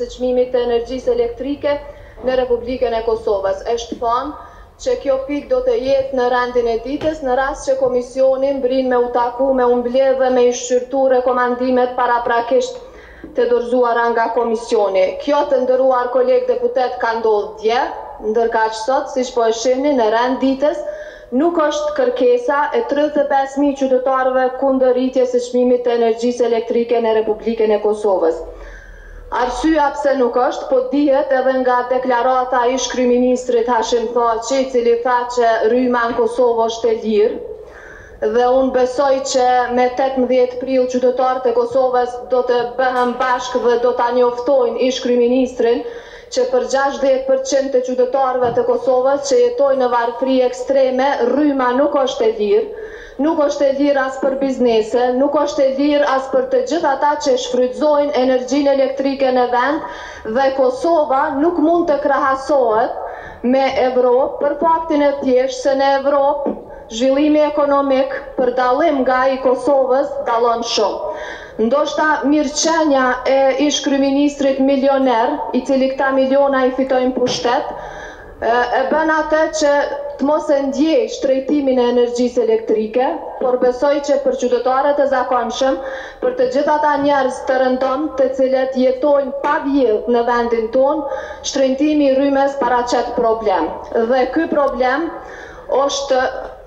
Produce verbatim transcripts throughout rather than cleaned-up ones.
së çmimit të energjisë elektrike në Republikën e Kosovës. Është thënë që kjo pikë do të jetë në rendin e ditës në rast që komisioni mbrin me u taku, me u mbledh dhe me i shqyrtu rekomandimet paraprakisht të dorëzuara nga komisioni. Kjo, të nderuar kolegë deputet, ka ndodhur dje, ndërkaq sot, siç po e shihni në rend ditës, nuk është kërkesa e tridhjetë e pesë mijë qytetarëve kundër rritjes së çmimit të energjisë elektrike në Republikën e Kosovës. Arsyeja pse nuk është, po dihet edhe nga deklarata e ish kryeministrit Hashim Thaçi, i cili tha që rryma në Kosovë është e lirë, dhe unë besoj që me tetëmbëdhjetë prill qytetarët e Kosovës do të bëhen bashkë dhe do ta njoftojnë ish kryeministrin që për gjashtëdhjetë përqind të qytetarëve të Kosovës që jetojnë në varfëri ekstreme, rryma nuk është e lirë. Nuk është e lirë as për biznese, nuk është e lirë as për të gjithë ata që shfrytëzojnë energjinë elektrike në vend dhe Kosova nuk mund të krahasohet me Evropë për faktin e thjeshtë se në Evropë zhvillimi ekonomik për dallim nga i Kosovës dallon shumë. Ndoshta mirëqenia e ish kryeministrit milioner, i cili këta miliona i fitojnë pushtet, e bën atë që të mos e ndjej shtrejtimin e energjisë elektrike, por besoj që për qytetarët e zakonshëm, për të gjithë ata njerëz të rëndom të cilët jetojnë pa vjedh në vendin tonë, shtrejtimi i rrymes paraqet problem. Dhe ky problem është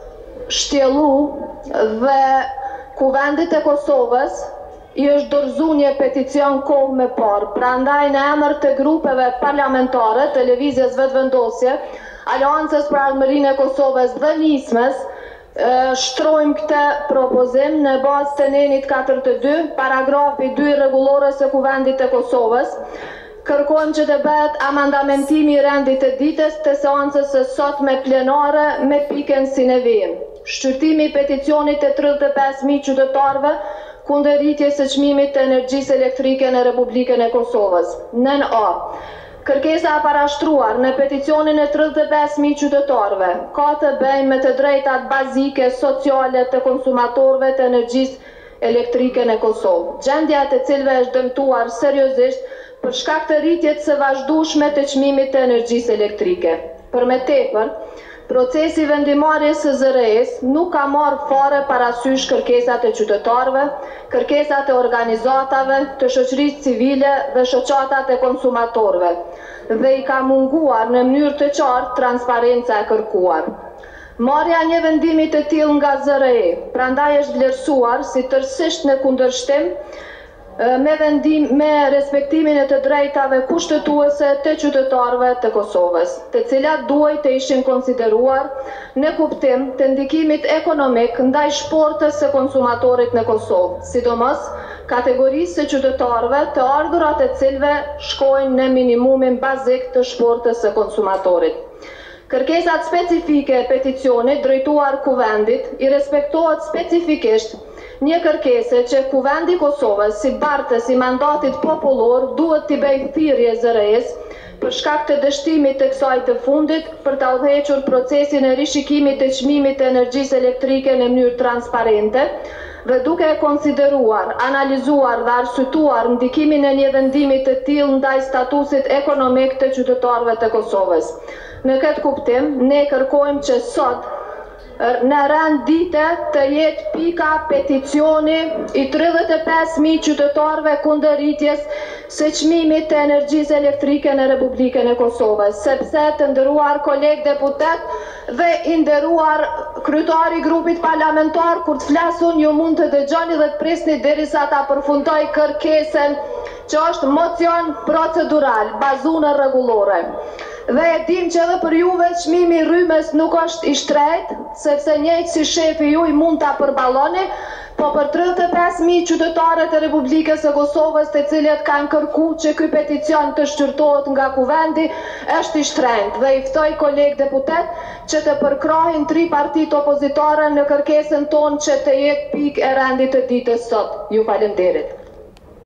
shtjellu dhe Kuvendit e Kosovës i është dorëzu një peticion kohë me parë. Prandaj në emër të grupeve parlamentare, të lëvizjes vetëvendosje, Aleancës për Ardhmërinë e Kosovës dhe Nismës, shtrojmë këtë propozim në bazë të nenit katërdhjetë e dy, paragrafi dy rregullores së Kuvendit të Kosovës. Kërkojmë që të bëhet amandamentimi i rendit të ditës të seancës së sot me plenare me pikën si në vijim. Shqyrtimi i peticionit të tridhjetë e pesë mijë qytetarëve kundër rritjes së çmimit të energjisë elektrike në Republikën e Kosovës. Nën A. Kërkesa e parashtruar në peticionin e tridhjetë e pesë mijë qytetarëve ka të bëjë me të drejtat bazike sociale të konsumatorëve të energjisë elektrike në Kosovë, gjendja e të cilëve është dëmtuar seriozisht për shkak të rritjes së vazhdueshme të çmimit të energjisë elektrike. Për me tepër, procesi vendimarrjes së zë er e-s nuk ka marrë fare parasysh kërkesat e qytetarëve, kërkesat e organizatave, të shoqërisë civile dhe shoqatat e konsumatorëve, dhe i ka munguar në mënyrë të qartë transparenca e kërkuar. Marrja një vendimi të tillë nga zë er e, prandaj është vlerësuar si tërësisht në kundërshtim me vendim me respektimin e të drejtave kushtetuese të qytetarëve të Kosovës, të cilat duhet të ishin konsideruar në kuptim të ndikimit ekonomik ndaj shportës së konsumatorit në Kosovë, sidomos kategorisë së qytetarëve të ardhurat e cilëve shkojnë në minimumin bazik të shportës së konsumatorit. Kërkesat specifike e peticionit drejtuar Kuvendit i respektohet specifikisht një kërkese që Kuvendi i Kosovës, si bartës i mandatit popullor, duhet t'i bëjë thirrje zë er e-s për shkak të dështimit të kësaj të fundit për ta udhëhequr procesin e rishikimit të çmimit të energjisë elektrike në mënyrë transparente dhe duke e konsideruar, analizuar dhe arsyetuar ndikimin e një vendimi të tillë ndaj statusit ekonomik të qytetarëve të Kosovës. Në këtë kuptim, ne kërkojmë që sot në rend dite të jetë pika peticioni i tridhjetë e pesë mijë qytetarëve kundër rritjes së çmimit të energjisë elektrike në Republikën e Kosovës, sepse të nderuar kolegë deputet dhe i nderuar kryetari i grupit parlamentar, kur të flasun ju mund të dëgjoni dhe të prisni derisa ta përfundoj kërkesën që është mocion procedural, bazuar në rregullore. Dhe e dim që edhe për juve çmimi i rrymes nuk është i shtrenjtë, sepse njëjtë si shefi ju i mund ta përballoni, po për tridhjetë e pesë mijë qytetarët e Republikës së Kosovës të cilët kanë kërkuar që ky peticion të shqyrtohet nga Kuvendi është i shtrenjtë dhe i ftoj kolegë deputet që të përkrahin tri partitë opozitare në kërkesën tonë që të jetë pikë e rendit të ditës sot. Ju falenderit.